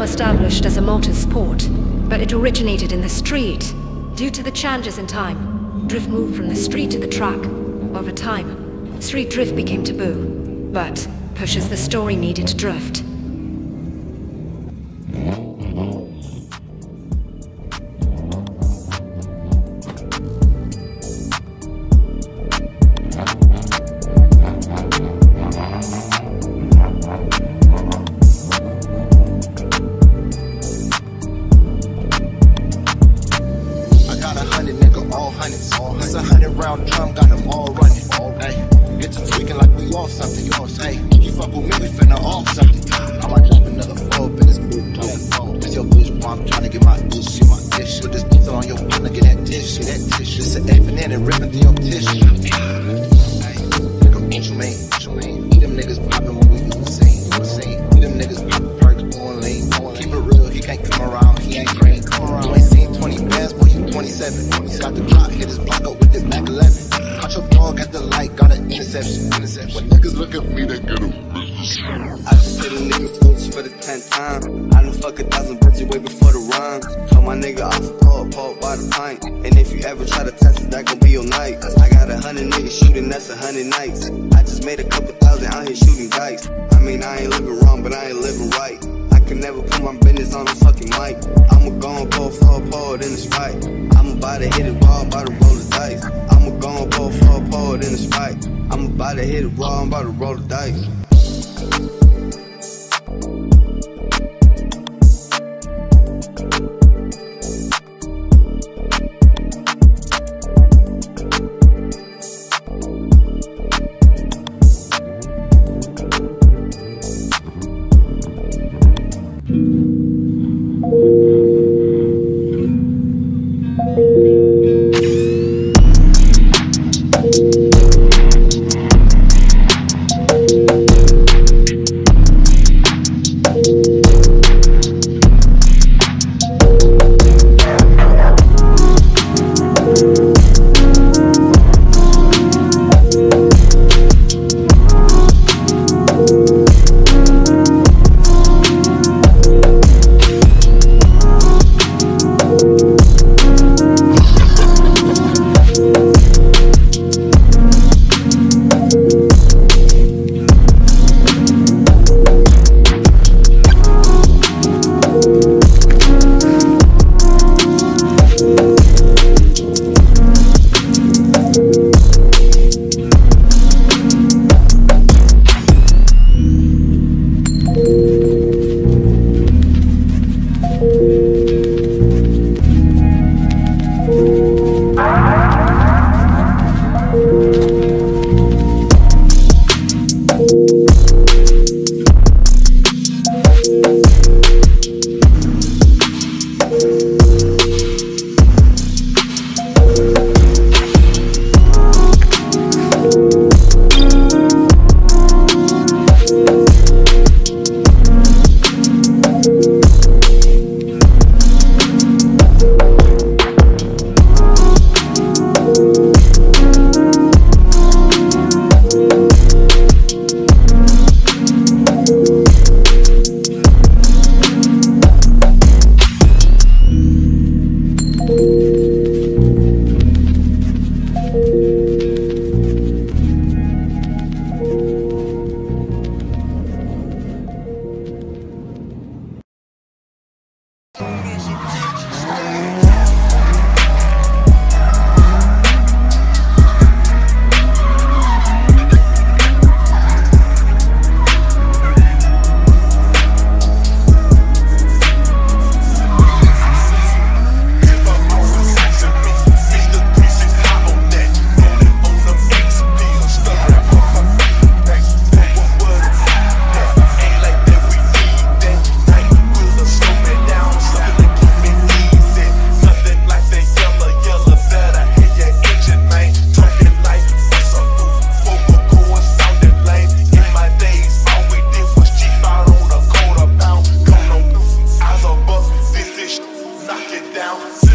established as a motorsport, but it originated in the street. Due to the changes in time, drift moved from the street to the track. Over time, street drift became taboo, but pushes the story needed to drift. It's a 100-round drum, got them all running. Hey, get to tweaking like we off something. Hey, you fuck with me, we finna off something. I might drop another four in this blue phone. This your bitch, boy, I'm tryna get my dish. Put this pizza on your partner, get that tissue. This an effing in and ripping through your tissue. Hey, nigga, what you mean? Eat them niggas poppin' when we do the scene. Eat them niggas poppin' perks, blowin' lean. Keep it real, he can't come around, he ain't green. You ain't seen 20 bands, boy, you 27. Got the drop, hit his block up with this Mac 11. Caught your dog at the light, got an interception. When niggas look at me, they get a business. I just hit a nigga bitch for the 10th time. I done fuck 1,000 bitches way before the rhyme. Told my nigga off the pole by the pint. And if you ever try to test it, that gon' be your night. I got 100 niggas shooting, that's 100 nights. I just made a couple thousand out here shooting dice. I mean, I ain't living wrong, but I ain't living right. I can never put my business on the fucking mic. I'ma go and pull for a pole in this fight. I'm about to hit it raw, I'm about to roll the dice. I'ma go and pull for a pole in this fight. I'm about to hit it raw, I'm about to roll the dice. Down.